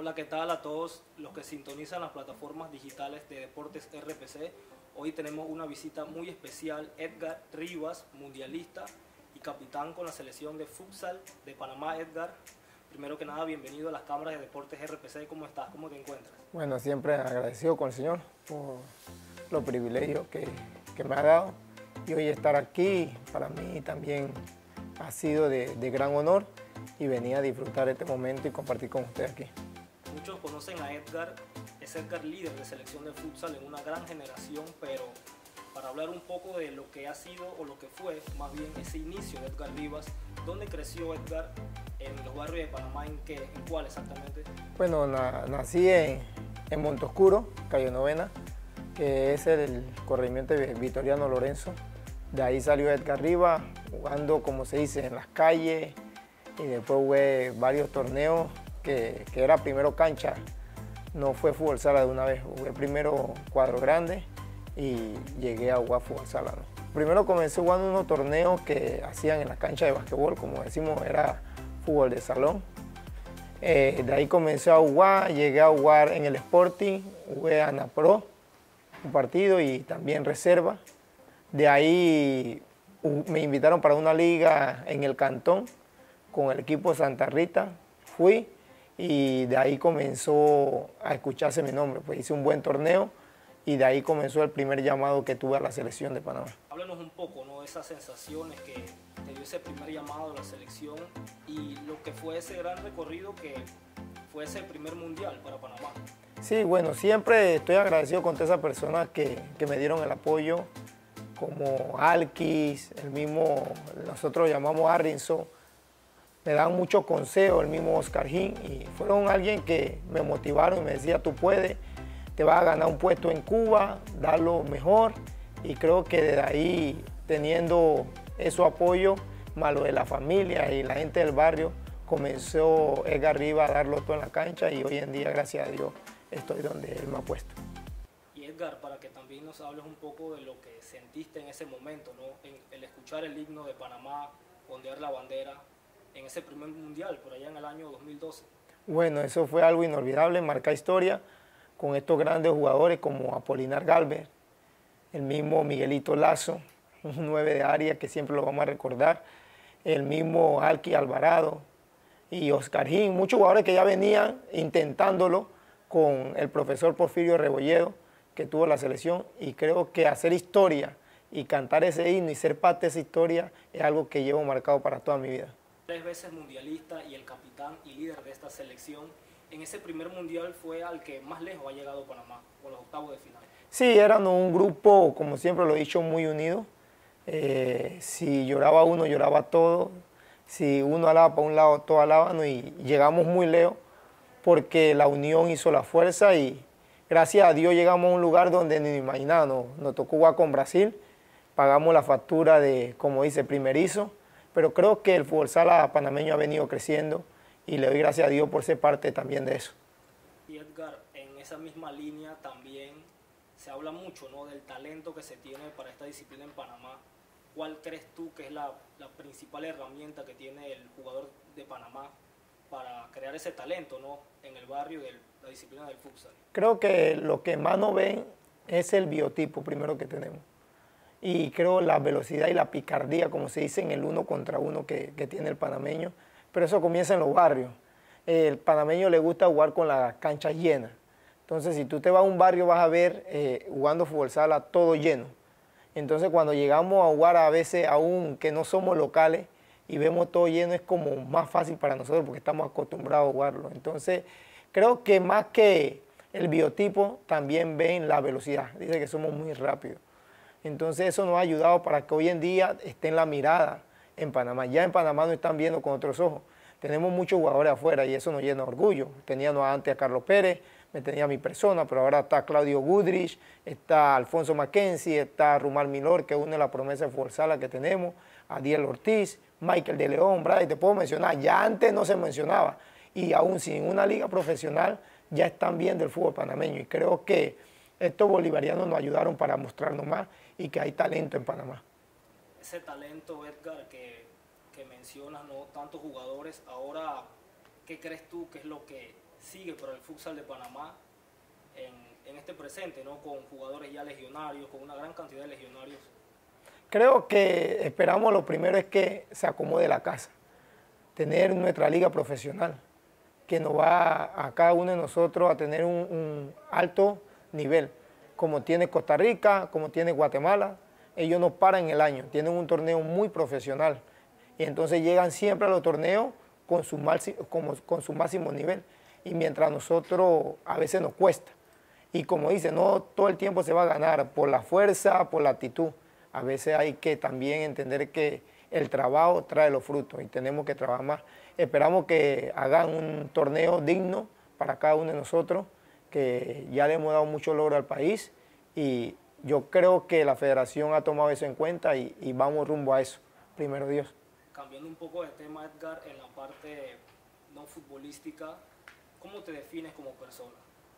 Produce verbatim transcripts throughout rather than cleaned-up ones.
Hola, ¿qué tal a todos los que sintonizan las plataformas digitales de Deportes R P C? Hoy tenemos una visita muy especial, Edgar Rivas, mundialista y capitán con la selección de futsal de Panamá. Edgar, primero que nada, bienvenido a las cámaras de Deportes R P C. ¿Cómo estás? ¿Cómo te encuentras? Bueno, siempre agradecido con el Señor por los privilegios que, que me ha dado. Y hoy estar aquí para mí también ha sido de, de gran honor y venir a disfrutar este momento y compartir con usted aquí. Muchos conocen a Edgar, es Edgar líder de selección de futsal en una gran generación, pero para hablar un poco de lo que ha sido o lo que fue, más bien ese inicio de Edgar Rivas, ¿dónde creció Edgar? ¿En los barrios de Panamá? ¿En qué? ¿En cuál exactamente? Bueno, na, nací en, en Montoscuro, calle Novena, que es el corregimiento de Vitoriano Lorenzo. De ahí salió Edgar Rivas, jugando, como se dice, en las calles, y después jugué varios torneos, que, que era primero cancha, no fue fútbol sala de una vez, jugué primero cuadro grande y llegué a jugar fútbol sala, ¿no? Primero comencé jugando unos torneos que hacían en la cancha de basquetbol, como decimos, era fútbol de salón. Eh, de ahí comencé a jugar, llegué a jugar en el Sporting, jugué a Anapro, un partido y también reserva. De ahí uh, me invitaron para una liga en el Cantón con el equipo de Santa Rita, fui y de ahí comenzó a escucharse mi nombre, pues hice un buen torneo y de ahí comenzó el primer llamado que tuve a la selección de Panamá. Háblanos un poco, ¿no?, de esas sensaciones que te dio ese primer llamado a la selección y lo que fue ese gran recorrido que fue ese primer mundial para Panamá. Sí, bueno, siempre estoy agradecido con todas esas personas que, que me dieron el apoyo, como Alquis, el mismo, nosotros llamamos Arrinson, me dan muchos consejos, el mismo Oscar Gin, y fueron alguien que me motivaron y me decía, tú puedes, te vas a ganar un puesto en Cuba, dar lo mejor, y creo que desde ahí, teniendo ese apoyo, más lo de la familia y la gente del barrio, comenzó Edgar Rivas a darlo todo en la cancha y hoy en día, gracias a Dios, estoy donde él me ha puesto. Y Edgar, para que también nos hables un poco de lo que sentiste en ese momento, ¿no?, en el escuchar el himno de Panamá, ondear la bandera, en ese primer mundial, por allá en el año dos mil doce. Bueno, eso fue algo inolvidable, marca historia con estos grandes jugadores como Apolinar Galvez, el mismo Miguelito Lazo, un nueve de área que siempre lo vamos a recordar, el mismo Alqui Alvarado y Oscar Gin, muchos jugadores que ya venían intentándolo con el profesor Porfirio Rebolledo, que tuvo la selección, y creo que hacer historia y cantar ese himno y ser parte de esa historia es algo que llevo marcado para toda mi vida. Tres veces mundialista y el capitán y líder de esta selección, en ese primer mundial fue al que más lejos ha llegado Panamá, con los octavos de final. Sí, éramos un grupo, como siempre lo he dicho, muy unido. Eh, si lloraba uno, lloraba todo. Si uno alaba para un lado, todos alaban, y llegamos muy lejos porque la unión hizo la fuerza y gracias a Dios llegamos a un lugar donde ni imaginábamos. Nos, nos tocó jugar con Brasil, pagamos la factura de, como dice, primerizo. Pero creo que el fútbol sala panameño ha venido creciendo y le doy gracias a Dios por ser parte también de eso. Y Edgar, en esa misma línea también se habla mucho, ¿no?, del talento que se tiene para esta disciplina en Panamá. ¿Cuál crees tú que es la, la principal herramienta que tiene el jugador de Panamá para crear ese talento, ¿no?, en el barrio de la disciplina del futsal? Creo que lo que más nos ven es el biotipo primero que tenemos. Y creo la velocidad y la picardía, como se dice, en el uno contra uno que, que tiene el panameño. Pero eso comienza en los barrios. El panameño le gusta jugar con las canchas llenas. Entonces, si tú te vas a un barrio, vas a ver eh, jugando fútbol sala todo lleno. Entonces, cuando llegamos a jugar a veces, aún que no somos locales, y vemos todo lleno, es como más fácil para nosotros porque estamos acostumbrados a jugarlo. Entonces, creo que más que el biotipo, también ven la velocidad. Dice que somos muy rápidos. Entonces eso nos ha ayudado para que hoy en día esté en la mirada en Panamá. Ya en Panamá nos están viendo con otros ojos. Tenemos muchos jugadores afuera y eso nos llena de orgullo. Teníamos antes a Carlos Pérez, me tenía mi persona, pero ahora está Claudio Goodrich, está Alfonso Mackenzie, está Rumar Milor, que es una de las promesas de fútbol sala que tenemos, Adiel Ortiz, Michael de León, Bray, te puedo mencionar. Ya antes no se mencionaba y aún sin una liga profesional ya están viendo el fútbol panameño y creo que estos bolivarianos nos ayudaron para mostrarnos más y que hay talento en Panamá. Ese talento, Edgar, que, que mencionas, ¿no?, tantos jugadores, ahora, ¿qué crees tú que es lo que sigue para el futsal de Panamá en, en este presente, ¿no? Con jugadores ya legionarios, con una gran cantidad de legionarios? Creo que esperamos, lo primero es que se acomode la casa, tener nuestra liga profesional, que nos va a cada uno de nosotros a tener un, un alto nivel, como tiene Costa Rica, como tiene Guatemala. Ellos no paran el año, tienen un torneo muy profesional y entonces llegan siempre a los torneos con su, con, con su máximo nivel, y mientras nosotros a veces nos cuesta. Y como dice, no todo el tiempo se va a ganar por la fuerza, por la actitud. A veces hay que también entender que el trabajo trae los frutos y tenemos que trabajar más. Esperamos que hagan un torneo digno para cada uno de nosotros, que ya le hemos dado mucho logro al país, y yo creo que la federación ha tomado eso en cuenta y, y vamos rumbo a eso, primero Dios. Cambiando un poco de tema, Edgar, en la parte no futbolística, ¿cómo te defines como persona?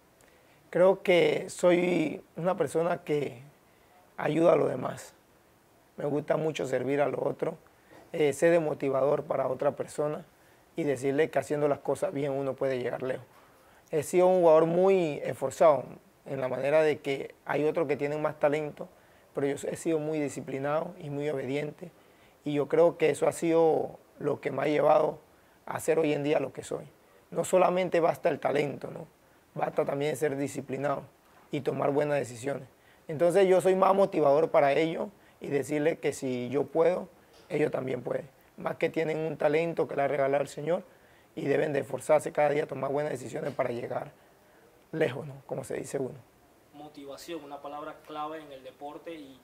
Creo que soy una persona que ayuda a los demás. Me gusta mucho servir a los otros, eh, ser de motivador para otra persona y decirle que haciendo las cosas bien uno puede llegar lejos. He sido un jugador muy esforzado en la manera de que hay otros que tienen más talento, pero yo he sido muy disciplinado y muy obediente, y yo creo que eso ha sido lo que me ha llevado a ser hoy en día lo que soy. No solamente basta el talento, ¿no? Basta también ser disciplinado y tomar buenas decisiones. Entonces yo soy más motivador para ellos y decirles que si yo puedo, ellos también pueden. Más que tienen un talento que le ha regalado el Señor y deben de esforzarse cada día a tomar buenas decisiones para llegar lejos, ¿no? Como se dice uno. Motivación, una palabra clave en el deporte, y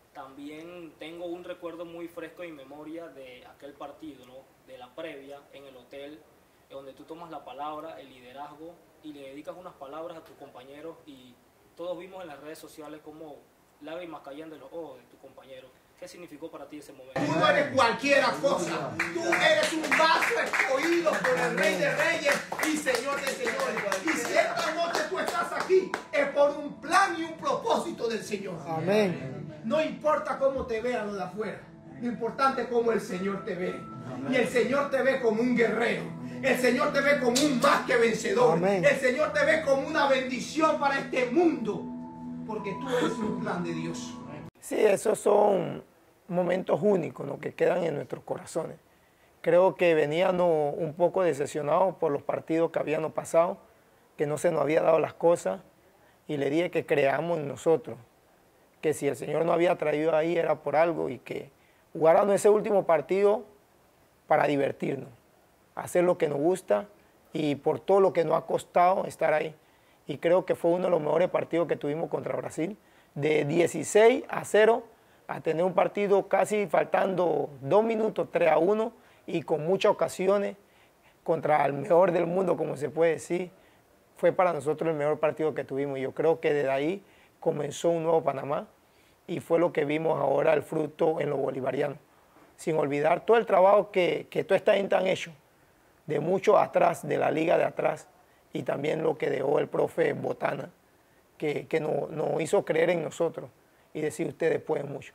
también tengo un recuerdo muy fresco en memoria de aquel partido, ¿no? De la previa en el hotel, donde tú tomas la palabra, el liderazgo, y le dedicas unas palabras a tus compañeros, y todos vimos en las redes sociales como lágrimas caían de los ojos de tus compañeros. ¿Qué significó para ti ese momento? Tú no eres cualquiera cosa. Tú eres un vaso escogido por el Rey de Reyes y Señor de Señores. Y si esta noche tú estás aquí, es por un plan y un propósito del Señor. Amén. No importa cómo te vean los de afuera. Lo importante es cómo el Señor te ve. Y el Señor te ve como un guerrero. El Señor te ve como un más que vencedor. Amén. El Señor te ve como una bendición para este mundo. Porque tú eres un plan de Dios. Sí, esos son momentos únicos, ¿no? Que quedan en nuestros corazones. Creo que veníamos un poco decepcionados por los partidos que habíamos pasado, que no se nos había dado las cosas, y le dije que creamos en nosotros, que si el Señor nos había traído ahí era por algo, y que jugáramos ese último partido para divertirnos, hacer lo que nos gusta y por todo lo que nos ha costado estar ahí. Y creo que fue uno de los mejores partidos que tuvimos contra Brasil, de dieciséis a cero, a tener un partido casi faltando dos minutos, tres a uno, y con muchas ocasiones contra el mejor del mundo, como se puede decir. Fue para nosotros el mejor partido que tuvimos. Yo creo que desde ahí comenzó un nuevo Panamá, y fue lo que vimos ahora, el fruto en los bolivarianos. Sin olvidar todo el trabajo que, que toda esta gente han hecho, de mucho atrás, de la liga de atrás, y también lo que dejó el profe Botana, que, que nos, nos hizo creer en nosotros y decir ustedes pueden mucho.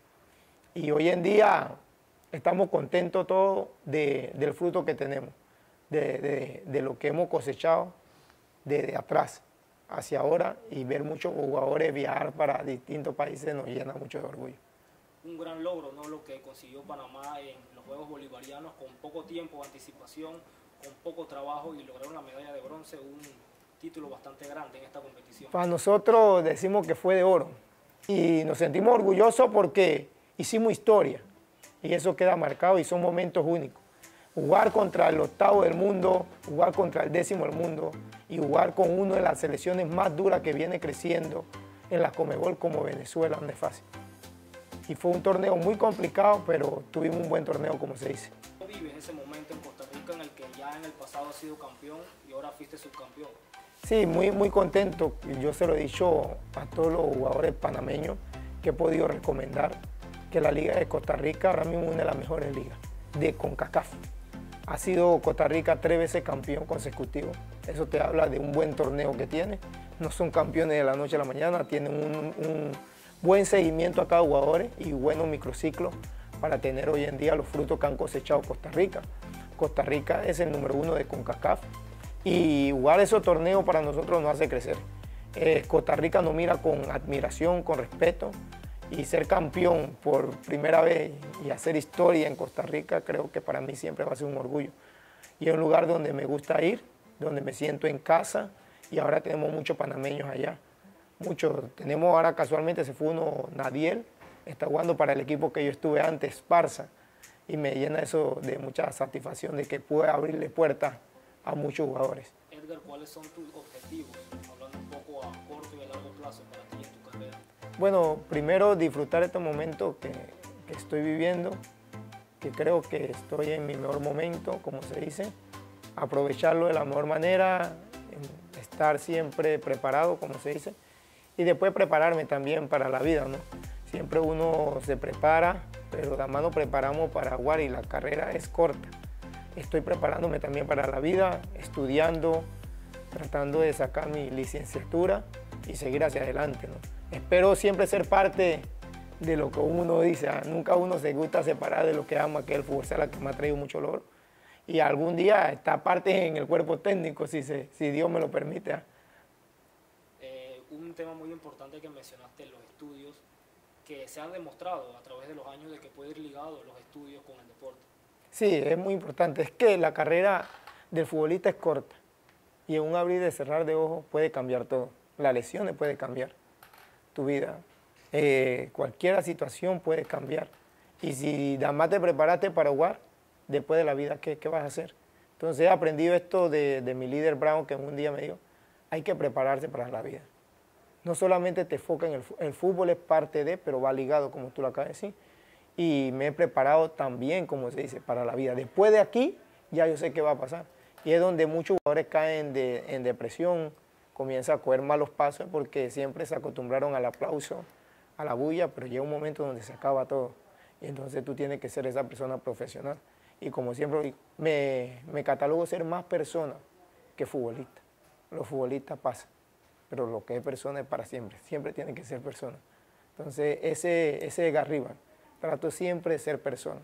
Y hoy en día estamos contentos todos de, del fruto que tenemos, de, de, de lo que hemos cosechado desde atrás hacia ahora, y ver muchos jugadores viajar para distintos países nos llena mucho de orgullo. Un gran logro, ¿no? Lo que consiguió Panamá en los Juegos Bolivarianos, con poco tiempo de anticipación, con poco trabajo, y lograr una medalla de bronce, un título bastante grande en esta competición. Para nosotros decimos que fue de oro, y nos sentimos orgullosos porque hicimos historia, y eso queda marcado, y son momentos únicos. Jugar contra el octavo del mundo, jugar contra el décimo del mundo, y jugar con una de las selecciones más duras que viene creciendo en la Conmebol como Venezuela, no es fácil. Y fue un torneo muy complicado, pero tuvimos un buen torneo, como se dice. ¿Cómo vives ese momento en Costa Rica en el que ya en el pasado has sido campeón y ahora fuiste subcampeón? Sí, muy, muy contento. Yo se lo he dicho a todos los jugadores panameños que he podido recomendar, que la Liga de Costa Rica ahora mismo es una de las mejores ligas de CONCACAF. Ha sido Costa Rica tres veces campeón consecutivo. Eso te habla de un buen torneo que tiene. No son campeones de la noche a la mañana, tienen un, un buen seguimiento a cada jugador y buenos microciclos para tener hoy en día los frutos que han cosechado Costa Rica. Costa Rica es el número uno de CONCACAF, Y jugar esos torneos para nosotros nos hace crecer. Eh, Costa Rica nos mira con admiración, con respeto, y ser campeón por primera vez y hacer historia en Costa Rica creo que para mí siempre va a ser un orgullo. Y es un lugar donde me gusta ir, donde me siento en casa, y ahora tenemos muchos panameños allá. Muchos. Tenemos ahora casualmente, se fue uno, Nadiel, está jugando para el equipo que yo estuve antes, Esparza, y me llena eso de mucha satisfacción de que pude abrirle puertas a muchos jugadores. Edgar, ¿cuáles son tus objetivos? Hablando un poco a corto y a largo plazo para ti en tu carrera. Bueno, primero disfrutar este momento que, que estoy viviendo, que creo que estoy en mi mejor momento, como se dice, aprovecharlo de la mejor manera, estar siempre preparado, como se dice, y después prepararme también para la vida, ¿no? Siempre uno se prepara, pero además nos preparamos para jugar y la carrera es corta. Estoy preparándome también para la vida, estudiando, tratando de sacar mi licenciatura y seguir hacia adelante, ¿no? Espero siempre ser parte de lo que uno dice, ¿eh? Nunca uno se gusta separar de lo que ama, que es el fútbol sala, que me ha traído mucho logro. Y algún día esta parte en el cuerpo técnico, si, se, si Dios me lo permite. ¿eh? Eh, un tema muy importante que mencionaste, los estudios, que se han demostrado a través de los años de que puede ir ligado los estudios con el deporte. Sí, es muy importante. Es que la carrera del futbolista es corta y en un abrir y cerrar de ojos puede cambiar todo. Las lesiones pueden cambiar tu vida. Eh, cualquier situación puede cambiar. Y si nada más te preparaste para jugar, después de la vida, ¿qué, qué vas a hacer? Entonces he aprendido esto de, de mi líder Brown, que un día me dijo, hay que prepararse para la vida. No solamente te enfoca en el, el fútbol, es parte de, pero va ligado, como tú lo acabas de decir. Y me he preparado también, como se dice, para la vida. Después de aquí, ya yo sé qué va a pasar. Y es donde muchos jugadores caen de, en depresión, comienzan a coger malos pasos porque siempre se acostumbraron al aplauso, a la bulla, pero llega un momento donde se acaba todo. Y entonces tú tienes que ser esa persona profesional. Y como siempre digo, me, me catalogo ser más persona que futbolista. Los futbolistas pasan, pero lo que es persona es para siempre. Siempre tiene que ser persona. Entonces ese, ese es Garriban. Trato siempre de ser persona.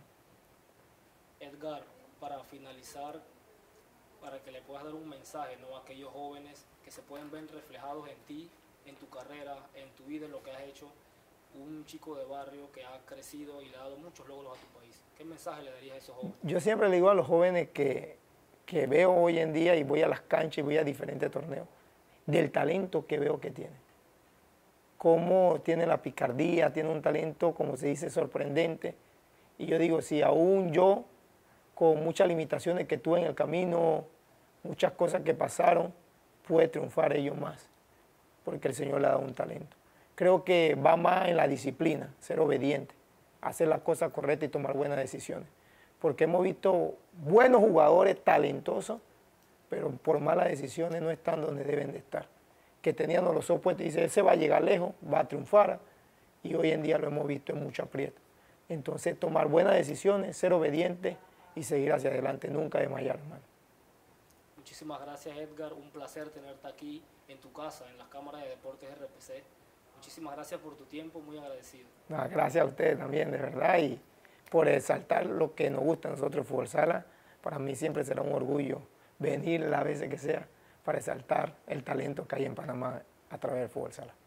Edgar, para finalizar, para que le puedas dar un mensaje, ¿no?, a aquellos jóvenes que se pueden ver reflejados en ti, en tu carrera, en tu vida, en lo que has hecho, un chico de barrio que ha crecido y le ha dado muchos logros a tu país. ¿Qué mensaje le darías a esos jóvenes? Yo siempre le digo a los jóvenes que, que veo hoy en día y voy a las canchas y voy a diferentes torneos, del talento que veo que tiene. Cómo tiene la picardía, tiene un talento, como se dice, sorprendente. Y yo digo, si aún yo, con muchas limitaciones que tuve en el camino, muchas cosas que pasaron, puede triunfar ellos más, porque el Señor le ha dado un talento. Creo que va más en la disciplina, ser obediente, hacer las cosas correctas y tomar buenas decisiones. Porque hemos visto buenos jugadores talentosos, pero por malas decisiones no están donde deben de estar. Que tenían los ojos puestos y dice, él se va a llegar lejos, va a triunfar, y hoy en día lo hemos visto en mucho aprieto. Entonces, tomar buenas decisiones, ser obediente y seguir hacia adelante, nunca desmayar, hermano. Muchísimas gracias, Edgar. Un placer tenerte aquí en tu casa, en las cámaras de Deportes R P C. Muchísimas gracias por tu tiempo, muy agradecido. No, gracias a ustedes también, de verdad, y por exaltar lo que nos gusta a nosotros, Fútbol Sala. Para mí siempre será un orgullo venir las veces que sea para exaltar el talento que hay en Panamá a través del Fútbol Sala.